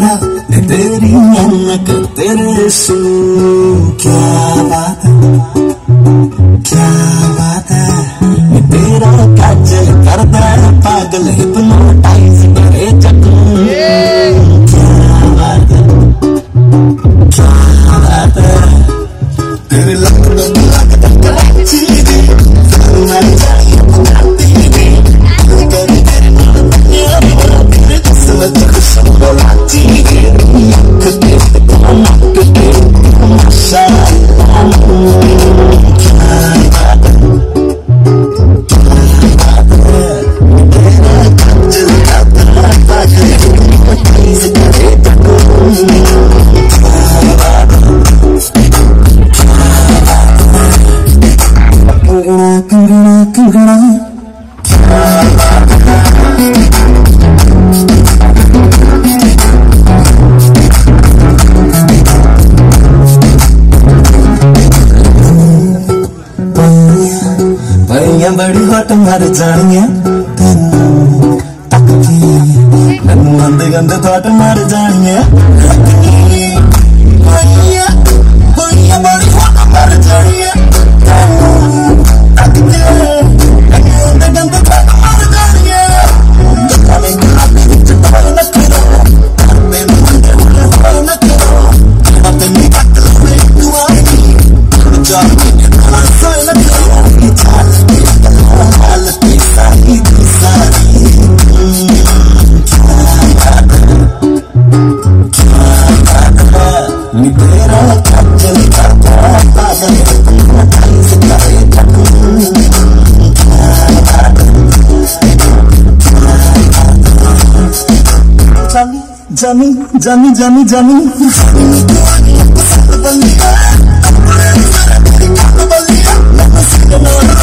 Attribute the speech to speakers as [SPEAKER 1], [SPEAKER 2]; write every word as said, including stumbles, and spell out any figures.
[SPEAKER 1] कंगना ने तेरी अनक तेरे सू। क्या बात है, क्या बात है, तेरा काजल करदा है पागल हिप्नोटाइज करे जगू। क्या बात है, क्या बात है, तेरे लग लग लगदा कराची दी मैं जाई जाती दी तेरे तेरे नाल दुनिया तेरे किस्मत खुशबू लाची दी अख ते नक ते माशाअल्लाह। कंगना कंगना भैया बड़ी हट मर जानिया तेनू तक के मैनू गंदे गंदे थट मर जानिया। भैया भैया बड़ी हट मर जानिया जानी जानी जानी जानी जानी